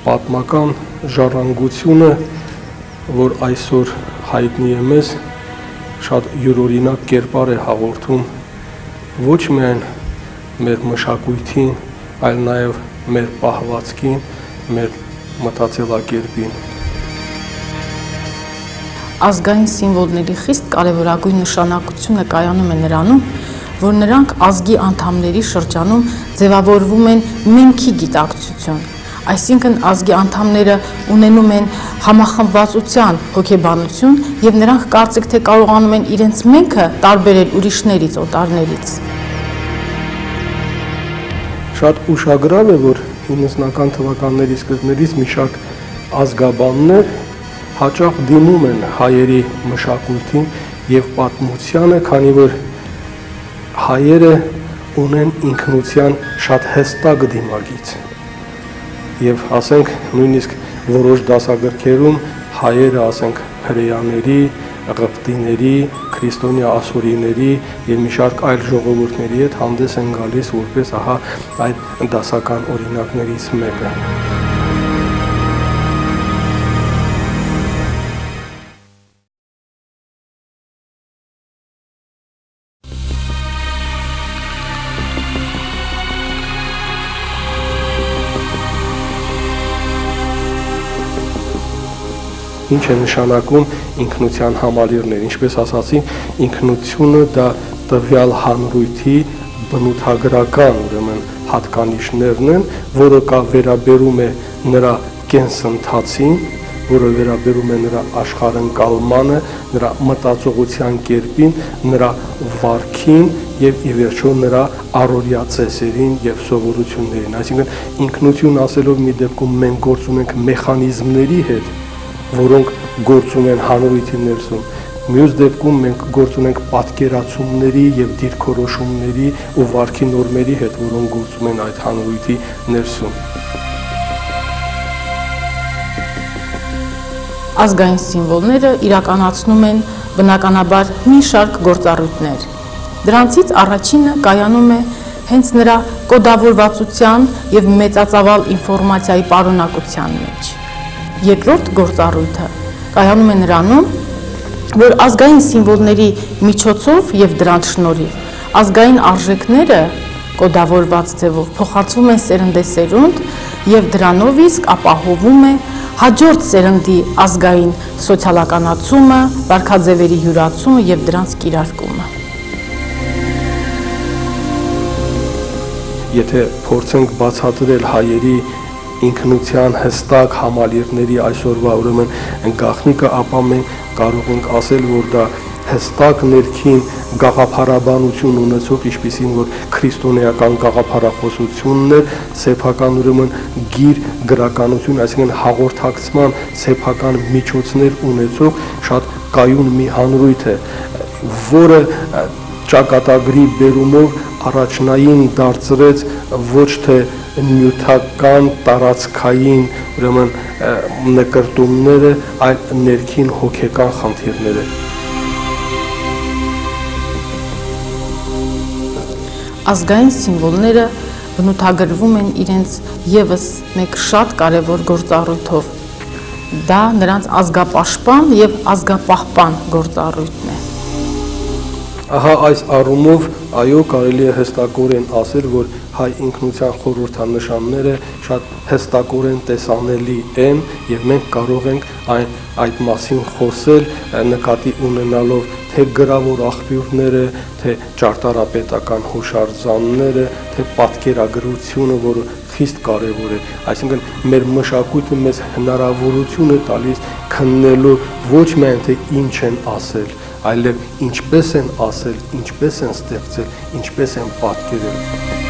պատմական ժառանգությունը, որ այսօր հայտնի է մեզ, շատ յուրօրինակ կերպար է հաղորդում ոչ միայն մեր մշակույթին, այլ նաև մեր պահվածքին, մեր մտածելակերպին։ Ազգային սիմվոլների խիստ կարևորագույն նշանակությունը կայանում է նրանում, որ նրանք ազգի անդամների շրջանում ձևավորվում են մենքի գիտակցություն, այսինքն ազգի անդամները ունենում են համախմբվածության հոգեբանություն և նրանք կարծիք թե կարողանում են իրենց մենքը տարբերել ուրիշներից, օտարներից։ Շատ ուշագրավ է, որ 90-ական թվականների սկզբներից մի շարք ազգաբաններ հաճախ դիմում են հայերի մշակույթին և պատմությանը, քանի որ հայերը ունեն ինքնության շատ հստակ դիմագիծ և ասենք նույնիսկ որոշ դասագրքերում հայերը ասենք հրեաների, ղպտիների, քրիստոնյա ասորիների և մի շարք այլ ժողովուրդների հետ հանդես են գալիս որպես ահա այդ դասական օրինակներից մեկը։ Ինչ է նշանակում ինքնության համալիրներ, ինչպես ասացի, ինքնությունը դա տվյալ հանրույթի բնութագրական ուրեմն հատկանիշներն են, որը վերաբերում է նրա կենսընթացին, որը վերաբերում է նրա աշխարհընկալմանը, նրա մտածողության կերպին, նրա վարքին և ի վերջո նրա առօրյա ծեսերին և սովորություններին։ Այսինքն ինքնություն ասելով մի դեպքում մենք գործ ունենք մեխանիզմների հետ, որոնք գործում են հանրույթի ներսում, մյուս դեպքում մենք գործ ունենք պատկերացումների և դիրքորոշումների ու վարքի նորմերի հետ, որոնք գործում են այդ հանրույթի ներսում։ Ազգային սիմվոլները իրականացնում են բնականաբար մի շարք գործառույթներ։ Դրանցից առաջինը կայանում է հենց նրա կոդավորվածության և մեծածավալ ինֆորմացիայի պարունակության մեջ։ Երկրորդ գործառույթը կայանում է նրանում, որ ազգային սիմվոլների միջոցով և դրանց շնորհիվ ազգային արժեքները կոդավորված ձևով փոխանցվում են սերնդեսերունդ և դրանով իսկ ապահովում է հաջորդ սերնդի ազգային սոցիալականացումը, վարքաձևերի յուրացումը և դրանց կիրարկումը։ Եթե փորձենք բացատրել հայերի ինքնության հստակ համալիրների այսօրվա ուրեմն գաղտնիքը, ապա մենք կարող ենք ասել, որ դա հստակ ներքին գաղափարաբանություն ունեցող, ինչպիսին որ քրիստոնեական գաղափարախոսությունն էր, սեփական ուրեմն գիր գրականություն, այսինքն հաղորդակցման սեփական միջոցներ ունեցող շատ կայուն մի հանրույթ է, որը ճակատագրի բերումով առաջնային դարձրեց ոչ թե նյութական տարածքային ուրեմն նկրտումները, այլ ներքին հոգեկան խնդիրները։ Ազգային սիմվոլները բնութագրվում են իրենց ևս մեկ շատ կարևոր գործառույթով։ Դա նրանց ազգապաշտպան և ազգապահպան գործառույթն է։ Ահա այս առումով, այո, կարելի է հստակորեն ասել, որ հայ ինքնության խորհրդանշանները շատ հստակորեն տեսանելի են և մենք կարող ենք այդ մասին խոսել նկատի ունենալով թե գրավոր աղբյուրները, թե ճարտարապետական հուշարձանները, թե պատկերագրությունը, որը խիստ կարևոր է, այսինքն մեր մշակույթը մեզ հնարավորություն է տալիս քննելու ոչ միայն թե ինչ են ասել, այլև ինչպես են ասել, ինչպես են ստեղծել, ինչպես են պատկերել։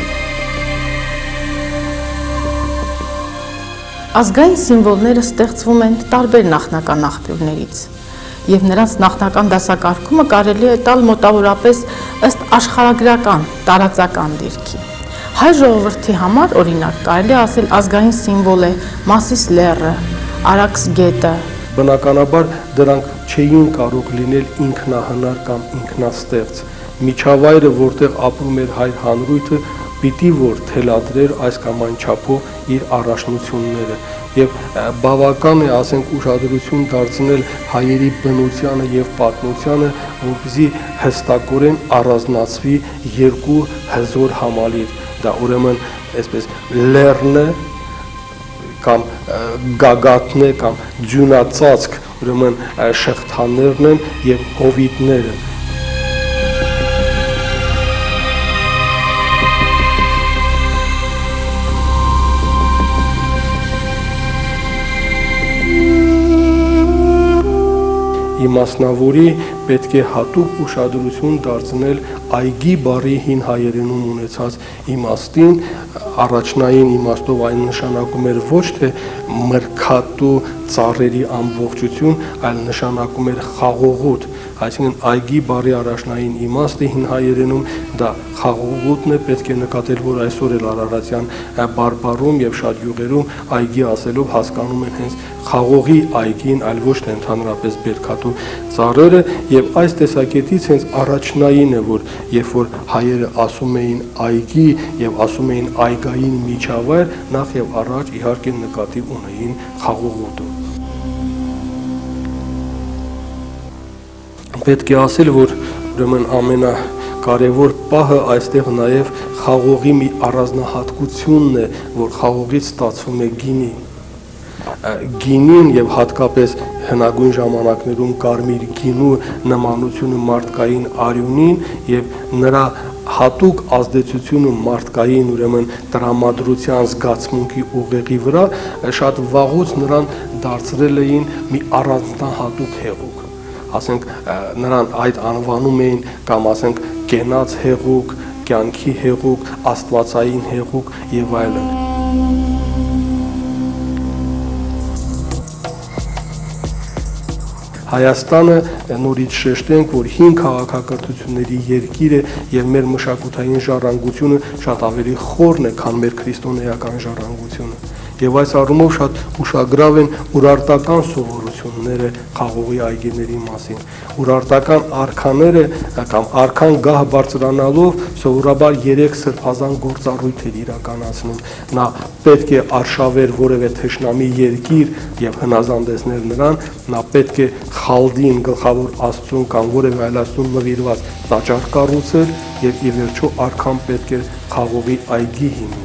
Ազգային սիմվոլները ստեղծվում են տարբեր նախնական աղբյուրներից և նրանց նախնական դասակարգումը կարելի է տալ մոտավորապես ըստ աշխարհագրական, տարածական դիրքի։ Հայ ժողովրդի համար, օրինակ, կարելի է ասել ազգային սիմվոլ է Մասիս լեռը, Արաքս գետը։ Բնականաբար դրանք չէին կարող լինել ինքնահնար կամ ինքնաստեղծ։ Միջավայրը, որտեղ ապրում էր հայ հանրույթը, պիտի որ թելադրեր այս կամ այն չափով իր առաջնությունները եւ բավական է, ասենք, ուշադրություն դարձնել հայերի բնությանը եւ պատմությանը, որպեսզի հստակորեն առանձնացվի երկու հզոր համալիր, դա ուրեմն այսպես լեռն է կամ գագաթն է կամ ձյունածածկ, ուրեմն շղթաներն են եւ հովիտները։ Իմասնավորի պետք է հատուկ ուշադրություն դարձնել այգի բառի հին հայերենում ունեցած իմաստին, առաջնային իմաստով այն նշանակում էր ոչ թե մրգատու ծառերի ամբողջություն, այլ նշանակում էր խաղողոտ, այսինքն այգի բառի առաջնային իմաստը հին հայերենում դա խաղողոտն է, պետք է նկատել, որ այսօր էլ արարատյան բարբառում եւ շատ յուղերում այգի ասելով հասկանում են հենց խաղողի այգին, այլ ոչ թե ընդհանրապես բերքատու ծառերը, եւ այս տեսակետից հենց առաջնային է, որ երբ որ հայերը ասում էին այգի եւ ասում էին այգային միջավայր, նախ եւ առաջ իհարկե նկատի ունեին խաղողոտը։ Պետք է ասել, որ ուրեմն ամենակարևոր պահը այստեղ նաեւ խաղողի մի առանձնահատկությունն է, որ խաղողից ստացվում է գինի։ Գինին եւ հատկապես հնագույն ժամանակներում կարմիր գինու նմանությունը մարդկային արյունին եւ նրա հատուկ ազդեցությունը մարդկային ուրեմն տրամադրության զգացմունքի ուղեղի վրա շատ վաղուց նրան դարձրել էին մի առանձնահատուկ հեղուկ, ասենք նրան այդ անվանում էին կամ ասենք կենաց հեղուկ, կյանքի հեղուկ, աստվածային հեղուկ եւ այլն։ Հայաստանը նորից շեշտենք, որ հին քաղաքակրթությունների երկիր է եւ մեր մշակութային ժառանգությունը շատ ավելի խորն է, քան մեր քրիստոնեական ժառանգությունը։ Եվ այս առումով շատ ուշագրավ են ուրարտական սովորությունները խաղողի այգիների մասին։ Ուրարտական արքաները կամ արքան գահ բարձրանալով սովորաբար 3 սրբազան գործառույթ էր իրականացնում։ Նա պետք է արշավեր որևէ թշնամի երկիր եւ հնազանդեցներ նրան, նա պետք է խալդին գլխավոր աստծուն կամ որևէ այլ աստծուն նվիրված տաճար կառուցել եւ ի վերջո արքան պետք է խաղողի այգի հիմնել։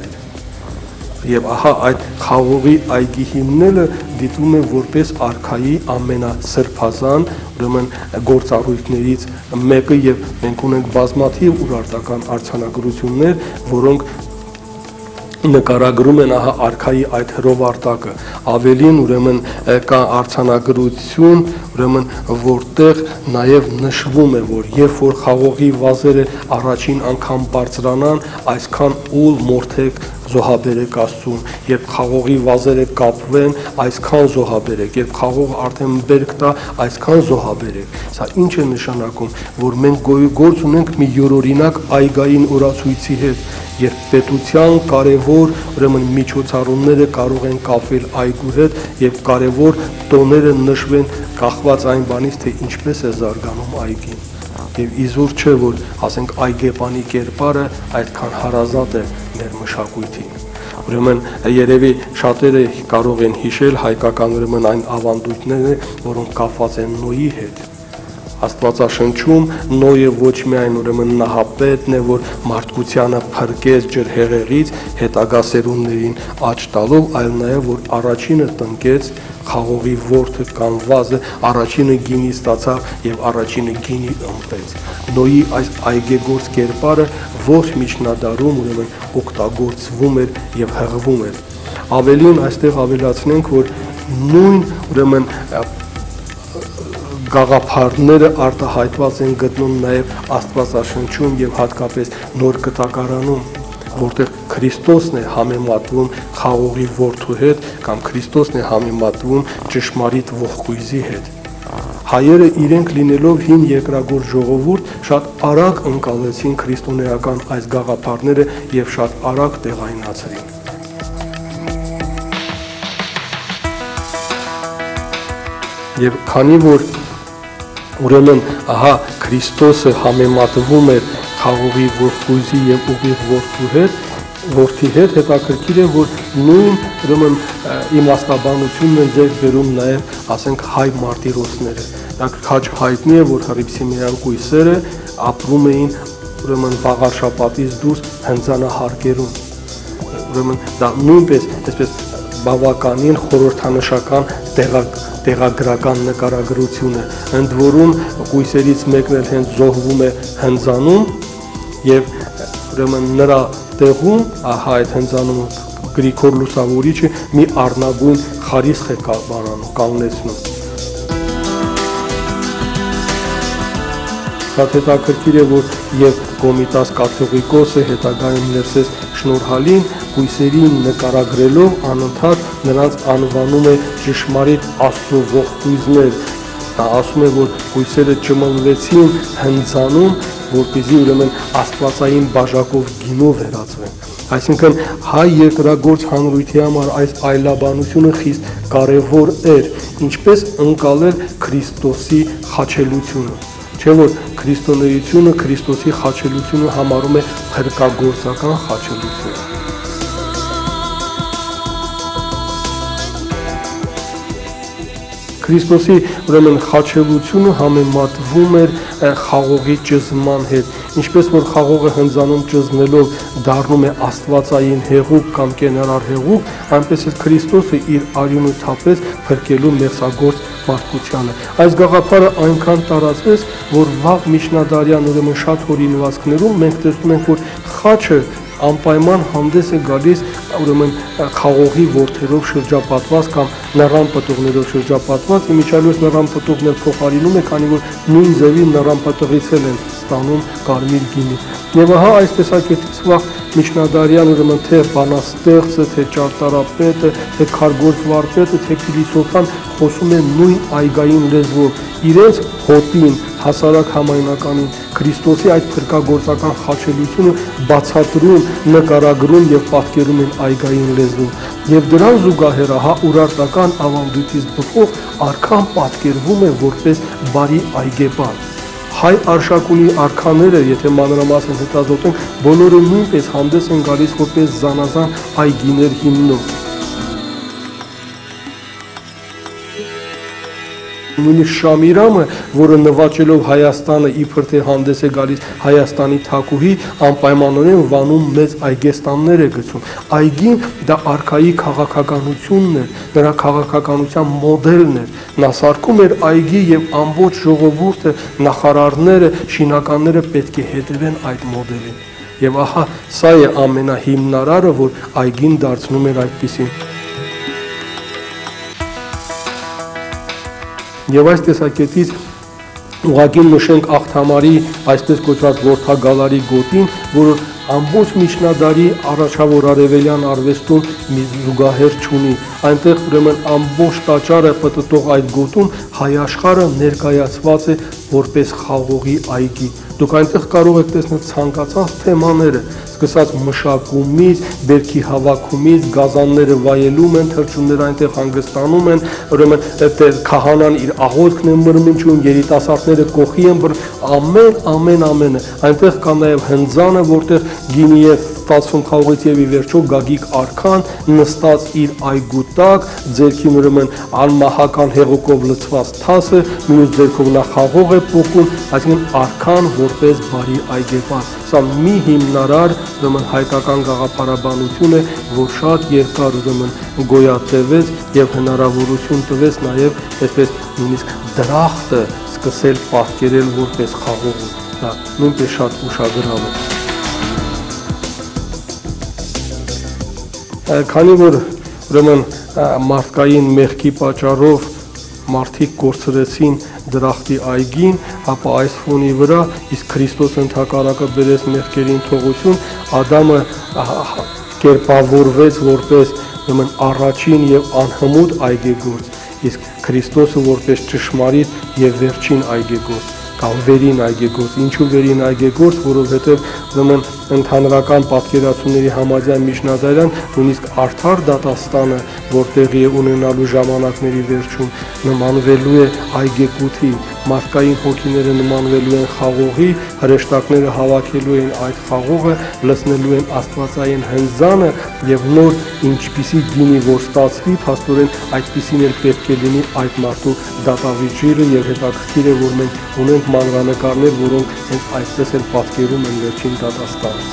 Եվ ահա այդ խաղողի այգի հիմնելը դիտվում է որպես արքայի ամենասրբազան ուրեմն գործառույթներից մեկը եւ մենք ունենք բազմաթիվ ուրարտական արձանագրություններ, որոնք նկարագրում են ահա արքայի այդ հրովարտակը, ավելին ուրեմն կա արձանագրություն, ուրեմն որտեղ նաև նշվում է, որ երբ որ խաղողի վազերը առաջին անգամ բարձրանան, այսքան ուլ մորթեք զոհաբերեք Աստծուն, երբ խաղողի վազերը կապվեն, այսքան զոհաբերեք, երբ խաղողը արդեն բերք տա, այսքան զոհաբերեք։ Սա ինչ է նշանակում, որ մենք գործ ունենք մի յուրօրինակ այգային օրացույցի հետ, երբ պետության կարևոր ուրեմն միջոցառումները կարող են կապվել այգու հետ եւ կարևոր տոները նշվեն կախված այն բանից, թե ինչպես է զարգանում այգին։ Եվ իզուր չէ, որ ասենք այգեպանի կերպարը այդքան հարազատ է մեր մշակույթին։ Ուրեմն երևի շատերը կարող են հիշել հայկական ուրեմն այն ավանդույթները, որոնք կապված են Նոյի հետ։ Աստվածաշնչում Նոյը ոչ միայն ուրեմն նահապետն է, որ մարդկությանը փրկեց ջրհեղեղից, հետագա սերունդներին աճ տալով, այլ նաև որ առաջինը տնկեց խաղողի որդը կամ վազը, առաջինը գինի ստացավ եւ առաջինը գինի ըմպեց։ Նոյի այս այգեգործ կերպարը ողջ միջնադարում ուրեմն օգտագործվում էր եւ հղվում էր։ Ավելին այստեղ ավելացնենք, որ նույն ուրեմն գաղափարները արտահայտված են գտնում նաև Աստվածաշնչում եւ հատկապես Նոր Կտակարանում, որտեղ Քրիստոսն է համեմատվում խաղողի որդու հետ կամ Քրիստոսն է համեմատվում ճշմարիտ ողկույզի հետ։ Հայերը իրենք լինելով հին երկրագործ ժողովուրդ շատ արագ ընկալեցին քրիստոնեական այս գաղափարները եւ շատ արագ տեղայնացրին։ Եվ քանի որ ուրեմն ահա Քրիստոսը համեմատվում էր խաղողի ողկույզի եւ ուղիղ որդու հետ, որդի հետ հետաքրքիր է, որ նույն ուրեմն իմաստաբանությունն են ձեռք բերում նաև, ասենք, հայ մարտիրոսները։ Քաջ հայտնի է, որ հռիփսիմեյան կույսերը ապրում էին ուրեմն Վաղարշապատից դուրս հնձանահարկերում։ Ուրեմն դա նույնպես այսպես բավականին խորհրդանշական տեղագրական նկարագրություն է, ընդ որում կույսերից մեկն էլ հենց զոհվում է հնձանում եւ ուրեմն նրա տեղում, ահա այդ հնձանումը Գրիգոր Լուսավորիչը մի առնագույն խարիսխ է կանգնեցնում։ Շատ հետաքրքիր է, որ եւ Կոմիտաս կաթողիկոսը հետագայում Ներսես Շնորհալին կույսերին նկարագրելով անընդհատ նրանց անվանում է ճշմարիտ Աստծո ողկույզներ։ Նա ասում է, որ կույսերը ճմլվեցին հնձանում, որպեսզի ուրեմն աստվածային բաժակով գինով վերածվեն։ Այսինքն հայ երկրագործ հանրույթի համար այս այլաբանությունը խիստ կարևոր էր, ինչպես ընկալել Քրիստոսի խաչելությունը։ Չէ՞ որ քրիստոնեությունը Քրիստոսի խաչելությունը համարում է փրկագործական խաչելություն։ Քրիստոսի ուրեմն խաչելությունը համեմատվում էր խաղողի ճզման հետ, ինչպես որ խաղողը հնձանում ճզմելով դառնում է աստվածային հեղուկ կամ կենարար հեղուկ, այնպես էլ Քրիստոսը իր արյունը թափեց փրկելու մեղսագործ մարդկությանը։ Այս գաղափարը այնքան տարածվեց, որ վաղ միջնադարյան ուրեմն շատ հորինվածքներում մենք տեսնում ենք, որ խաչը անպայման հանդես է գալիս ուրեմն խաղողի որդերով շրջապատված կամ նռան պտուղներով շրջապատված, իմիջիայլոց նռան պտուղներ փոխարինում է, քանի որ նույն ձևի նռան պտուղից են ստանում կարմիր գինի։ Եվ ահա այս տեսակետից վաղ միջնադարյան ուրեմն թե բանաստեղծը, թե ճարտարապետը, թե քարգործ վարպետը, թե փիլիսոփան խոսում են նույն այգային լեզվով, իրենց հոտին, հասարակ համայնականին Քրիստոսի այդ փրկագործական խաչելությունը բացատրում, նկարագրում եւ պատկերում են այգային լեզվում։ Եվ դրան զուգահեռ հա ուրարտական ավանդույթից բխող արքան պատկերվում է որպես բարի այգեպան։ Հայ արշակունի արքաները, եթե մանրամասն հետազոտենք, բոլորը նույնպես հանդես են գալիս որպես զանազան այգիներ հիմնով։ Նույնիսկ Շամիրամը, որը նվաճելով Հայաստանը իբր թե հանդես է գալիս Հայաստանի թագուհի, անպայմանորեն վանում մեծ այգեստաններ է գցում։ Այգին դա արքայի քաղաքականությունն էր, նրա քաղաքականության մոդելն էր։ Նա սարքում էր այգի եւ ամբողջ ժողովուրդը, նախարարները, շինականները պետք է հետևեն այդ մոդելին։ Եվ ահա սա է ամենահիմնարարը, որ այգին դարձնում էր այդպիսին։ Եվ այս տեսակետից ուղղակի նշենք Աղթամարի այսպես կոչված որդագալարի գոտին, որը ամբողջ միջնադարի առաջավոր արևելյան արվեստում մի զուգահեռ չունի։ Այնտեղ ուրեմն ամբողջ տաճարը պտտող այդ գոտում հայ աշխարհը ներկայացված է որպես խաղողի այգի։ Դուք այնտեղ կարող եք տեսնել ցանկացած թեմաները, սկսած մշակումից, բերքի հավաքումից, գազանները վայելում են, թռչունները այնտեղ հանգստանում են, ուրեմն քահանան իր աղոթքն է մրմնջում, երիտասարդները կողի են ամենը։ Այնտեղ կա նաև հնձանը, որտեղ գինի է ստացվում խաղողից եւ ի վերջո Գագիկ արքան նստած իր այգու տակ, ձերքին ուրեմն անմահական հեղուկով լցված թասը, մյուս ձերքով նա խաղող է փոխում, այսինքն արքան որպես բարի այգեպան։ Սա մի հիմնարար ուրեմն հայկական գաղափարաբանություն է, որ շատ երկար ուրեմն գոյատևեց եւ հնարավորություն տվեց նաեւ այսպես նույնիսկ դրախտը սկսել պատկերել որպես խաղող։ Դա նույնպես շատ ուշագրավ է։ Քանի որ ուրեմն մարդկային մեղքի պատճառով մարդիկ կորցրեցին դրախտի այգին, ապա այս ֆոնի վրա իսկ Քրիստոս ընդհակառակը բերեց մեղքերին թողություն, Ադամը կերպավորվեց որպես ուրեմն առաջին եւ անհմուտ այգեգործ, իսկ Քրիստոսը որպես ճշմարիտ եւ վերջին այգեգործ կամ վերին այգեգործ։ Ինչու վերին այգեգործ, որովհետև ուրեմն ընդհանրական պատկերացումների համաձայն միջնադարյան նույնիսկ արդար դատաստանը, որ տեղի է ունենալու ժամանակների վերջում, նմանվելու է այգեկութի, մարդկային հոգիները նմանվելու են խաղողի, հրեշտակները հավաքելու են այդ խաղողը, լցնելու են աստվածային հնձանը եւ նոր ինչպիսի գինի որ ստացվի, փաստորեն այդպիսին էլ պետք է լինի այդ մարդու դատավիճիրը եւ հետաքրքիր է որ մենք ունենք մանրանկարներ, որոնք հենց այսպես էլ պատկերում են վերջին դատաստանը։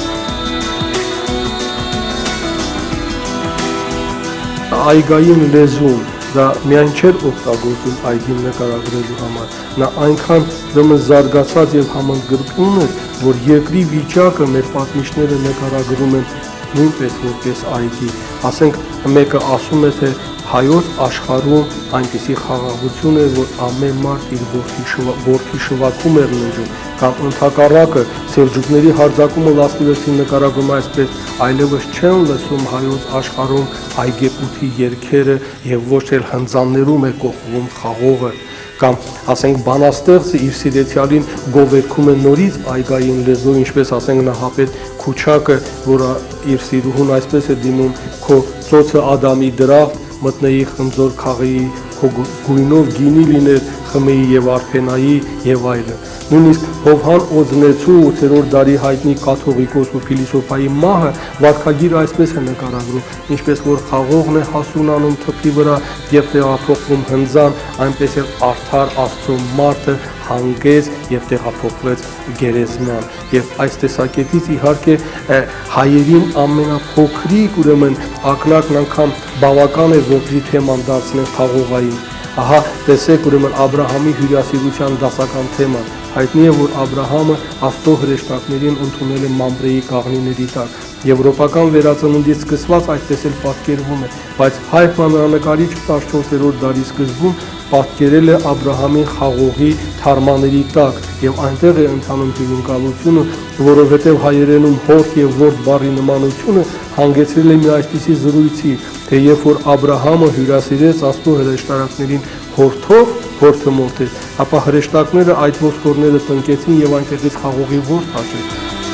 Այգային լեզուն դա միայն չէր օգտագործում այգին նկարագրելու համար, նա այնքան ուրեմն զարգացած եւ համընդգրկուն էր, որ երկրի վիճակը մեր պատմիչները նկարագրում են նույնպես որպես այգի, ասենք մեկը ասում է թե հայոց աշխարհում այնպիսի խաղաղություն է, որ ամեն մարդ իր որդի շվաքում էր ննջում, կամ ընդհակառակը սելջուկների հարձակումը 16-ին նկարագրում այսպես, այլևս չեն լսում հայոց աշխարհում այգեպութի երգերը եւ ոչ էլ հնձաններում է կողվում խաղողը, կամ ասենք բանաստեղծը իր սիրեցյալին գովերգում է նորից այգային լեզվով, ինչպես ասենք Նահապետ Քուչակը, որը իր սիրուհուն այսպես է դիմում, քո ծոցը Ադամի դրախտ, մտնեի խնձոր քաղեի, քո գույնով գինի լիներ, խմեի եւ արփենայի եւ այլն։ Նույնիսկ Հովհան Օձնեցու 8-րդ դարի հայտնի կաթողիկոս ու փիլիսոփայի մահը վարքագիրը այսպես է նկարագրում, ինչպես որ խաղողն է հասունանում թփի վրա եւ տեղափոխվում հնձան, այնպես էլ արդար Աստծո մարդը հանգեց եւ տեղափոխվեց գերեզման։ Եվ այս տեսակետից իհարկե հայերին ամենափոքրիկ ուրեմն ակնարկն անգամ բավական է որպեսզի թեման դարձնեն խաղողային։ Ահա տեսեք ուրեմն Աբրահամի հյուրասիրության դասական թեման։ Հայտնի է, որ Աբրահամը Աստծո հրեշտակներին ընդունել է Մամրեի կաղնիների տակ։ Եվրոպական վերածննդից սկսված այդպես էլ պատկերվում է, բայց հայ մանրանկարիչը 14-րդ դարի սկզբում պատկերել է Աբրահամին խաղողի թարմաների տակ եւ այնտեղ է ընթանում հյուրընկալությունը, որովհետեւ հայերենում հորթ եւ ворդ բառի նմանությունը հանգեցրել է մի այսպիսի զրույցի, թե երբ որ Աբրահամը հյուրասիրեց Աստծո հրեշտակներին հորթով, հորթը մոտեց, ապա հրեշտակները այդ ոսկորները տնկեցին եւ այնտեղից խաղողի ворդ հաշվեցին։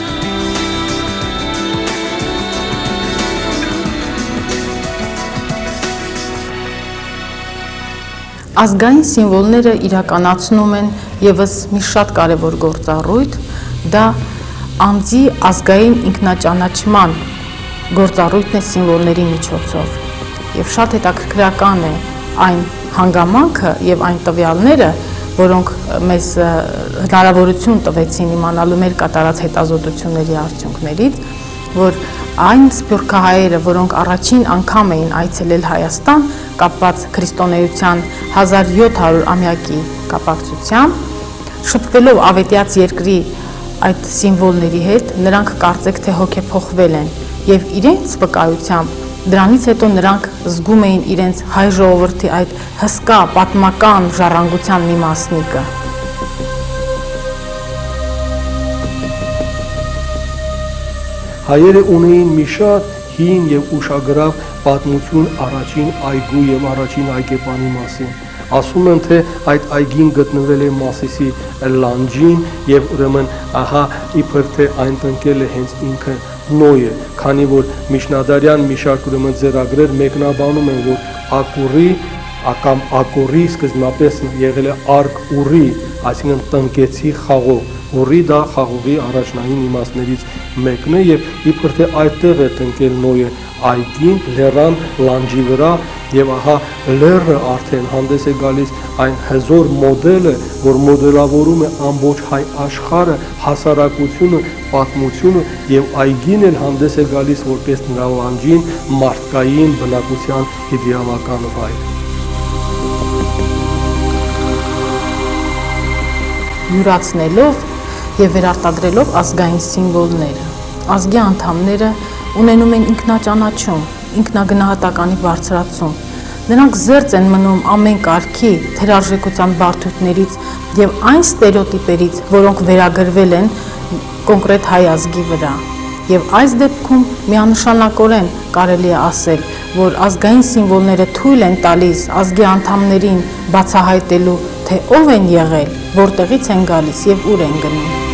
Ազգային սիմվոլները իրականացնում են եւս մի շատ կարևոր գործառույթ, դա անձի ազգային ինքնաճանաչման գործառույթն է սիմվոլների միջոցով։ Եվ շատ հետաքրքրական է այն հանգամանքը եւ այն տվյալները, որոնք մեզ հնարավորություն տվեցին իմանալու մեր կատարած հետազոտությունների արդյունքներից, որ այն սփյուռքահայերը, որոնք առաջին անգամ էին այցելել Հայաստան, կապված քրիստոնեության 1700-ամյակի կապակցությամբ, շփվելով ավետյաց երկրի այդ սիմվոլների հետ, նրանք կարծեք թե հոգեփոխվել են եւ իրենց վկայությամբ դրանից հետո նրանք զգում էին իրենց հայ ժողովրդի այդ հսկա պատմական ժառանգության մի մասնիկը։ Հայերը ունեին մի շատ հին եւ ուշագրավ պատմություն առաջին այգու եւ առաջին այգեպանի մասին։ Ասում են, թե այդ այգին գտնվել է Մասիսի լանջին եւ ուրեմն ահա իբր թե այն տնկել է հենց ինքը Նոյը, քանի որ միջնադարյան մի շարք ուրեմն ձեռագրեր մեկնաբանում են, որ Ակուրի կամ Ակորի սկզբնապես եղել է Արկ Ուրի, այսինքն տնկեցի խաղող։ Ուրի դա խաղողի առաջնային իմաստներից մեկն է եւ իբր թե այդտեղ է տնկել Նոյը այգին լեռան լանջի վրա եւ ահա լեռը արդեն հանդես է գալիս այն հզոր մոդելը, որ մոդելավորում է ամբողջ հայ աշխարհը, հասարակությունը, պատմությունը եւ այգին էլ հանդես է գալիս որպես նրա լանջին մարդկային բնակության իդեալական վայր։ Յուրացնելով եւ վերարտադրելով ազգային սիմվոլները, ազգի անդամները ունենում են ինքնաճանաչում, ինքնագնահատականի բարձրացում։ Նրանք զերծ են մնում ամեն կարգի, թերարժեքության բարդություններից եւ այն ստերեոտիպերից, որոնք վերագրվել են կոնկրետ հայ ազգի վրա։ Եվ այս դեպքում միանշանակորեն կարելի է ասել, որ ազգային սիմվոլները թույլ են տալիս ազգի անդամներին բացահայտելու, թե ով են եղել, որտեղից են գալիս եւ ուր են գնում։